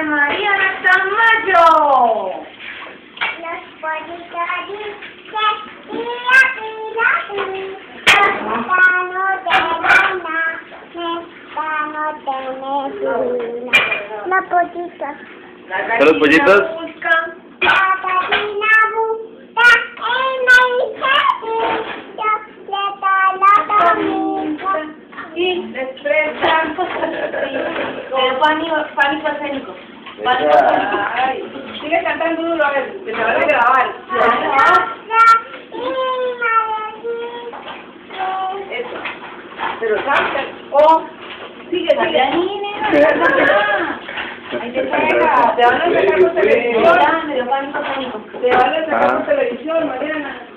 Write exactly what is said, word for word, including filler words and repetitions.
de Mariana Tamayo. Los pollitos dicen, tira, tira, tira, mecano de lana, mecano de medina. Los pollitos. ¿Los pollitos? La gallina busca el maíz, yo le doy la comida. Y expresan. Pero pánico, pánico escénico. Pánico escénico. Ay, sigue cantando duro, a ver, que te van a grabar. Eso. Pero canta. O sigue, sigue. Ahí te pega. Te van a sacar por televisión. Te van a sacar por televisión, Mariana.